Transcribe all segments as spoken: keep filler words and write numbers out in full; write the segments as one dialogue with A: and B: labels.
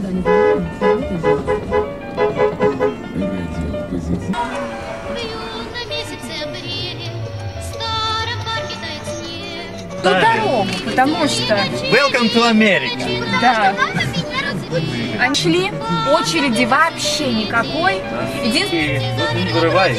A: Ту дорогу, потому что...
B: Welcome to America!
A: Да. Они шли, очереди вообще никакой.
B: Единственное... Вырывай.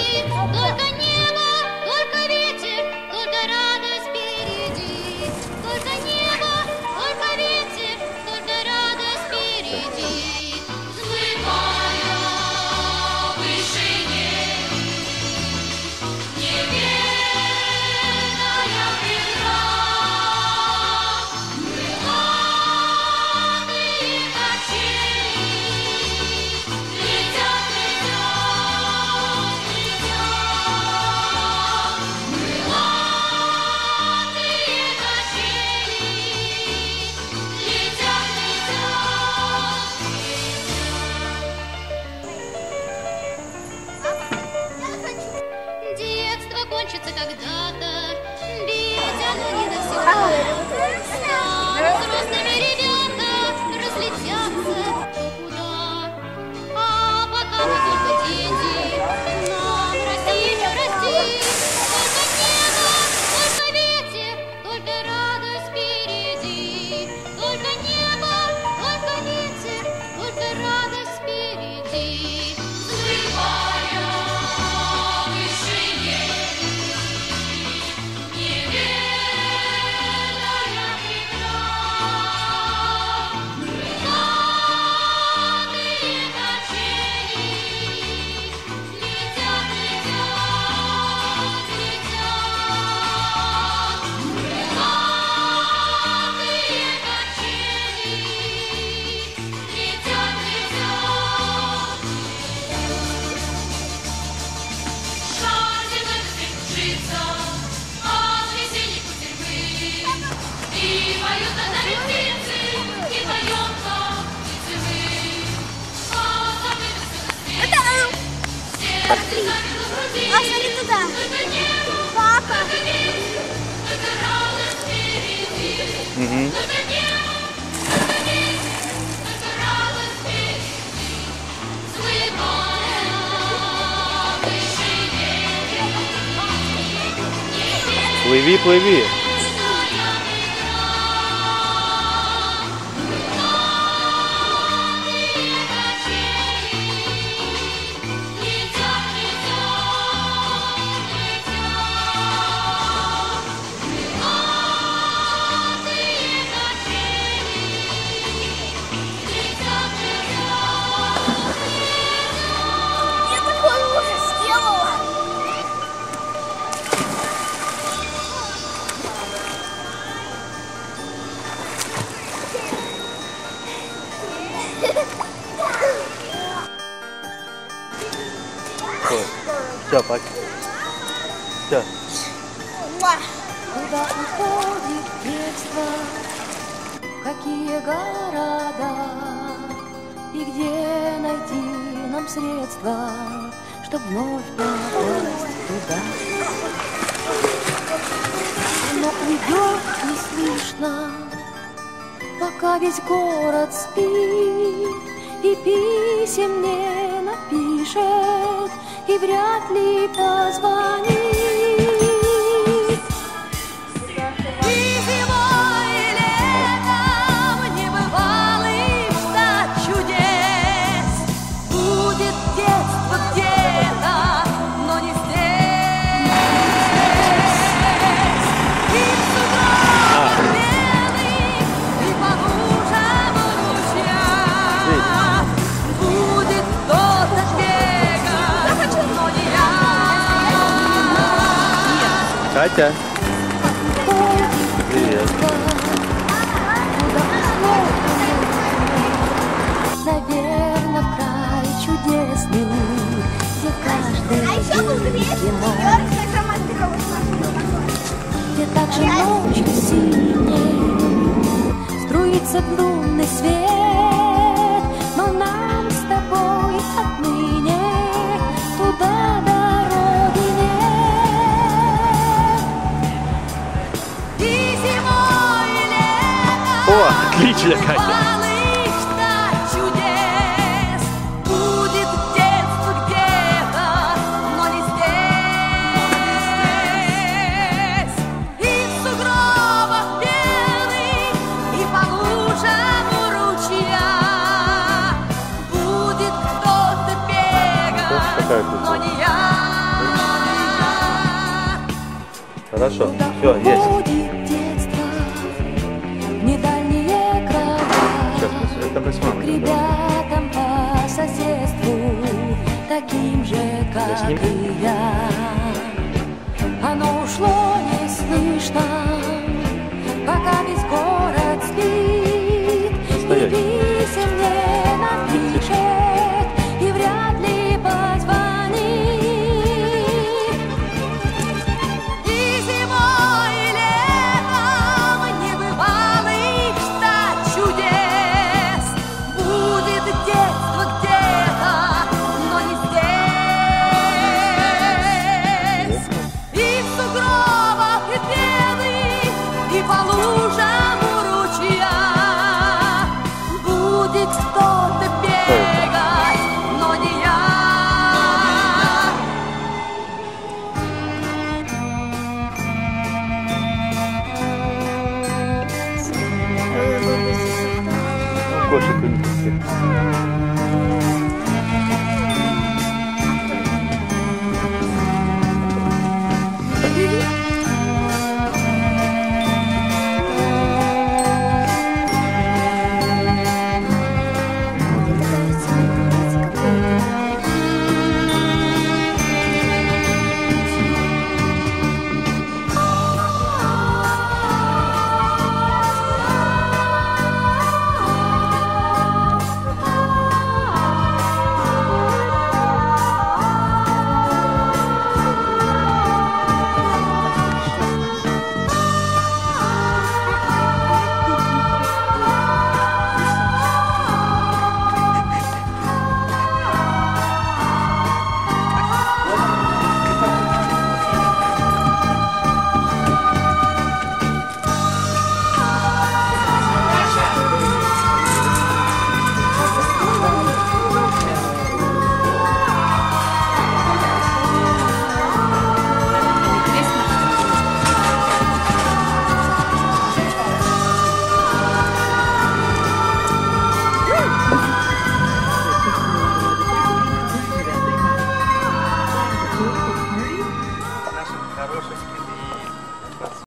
C: Кончится когда-то, ведь оно не навсегда. Взрослыми ребята разлетятся куда. А пока мы только дети, нам расти еще расти. Только небо, только ветер, только радость впереди. Только небо, только ветер, только радость впереди. Взрывая вышине.
D: А, смотри туда. Папа.
B: Угу. Плыви, плыви. Все, пока. Все.
E: Куда уходит детство, какие города, и где найти нам средства, чтоб вновь попасть туда. Но уйдет неслышно, пока весь город спит, и писем не напишет, и вряд ли позвонит. И зимой, и летом небывалых ждать чудес. Будет детство где-то, но не здесь. И в сугробах белых, и по лужам ручья будет кто-то бегать, но не я.
B: Катя. Привет.
E: Наверно, в край чудесный, где каждый зимой, где также ночью синей струится лунный свет, но нам с тобой отныне туда дороги нет. И зимой, и летом
B: О, отлично, Катя.
E: малыш ждать
B: Хорошо, все, есть. Сейчас, это мы с мамой.
E: Ребятам по соседству, таким же, как и я. Оно ушло неслышно, пока весь город спит. И писем не напишет, и вряд ли позвонит. И зимой, и летом небывалых ста чудес. Будет детство где-то, но не здесь. И в сугробах, и пены, и по лужам у ручья будет кто-то бегать, но не я.
B: Кошек у них.